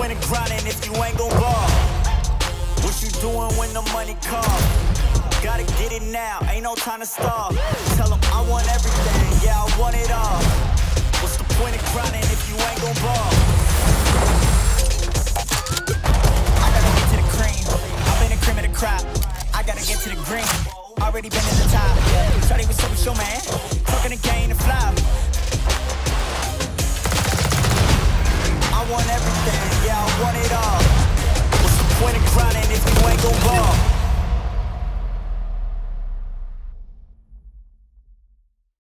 point of grinding if you ain't gon' ball? What you doing when the money calls? Gotta get it now, ain't no time to stall. Tell them I want everything, yeah, I want it all. What's the point of grinding if you ain't gon' ball? I gotta get to the cream, I've been the cream of the crop. I gotta get to the green, already been at the top. Shawty was so with your man, talking the game to fly. I want everything, yeah, I want it all. What's the point of grinding if you ain't gon' ball?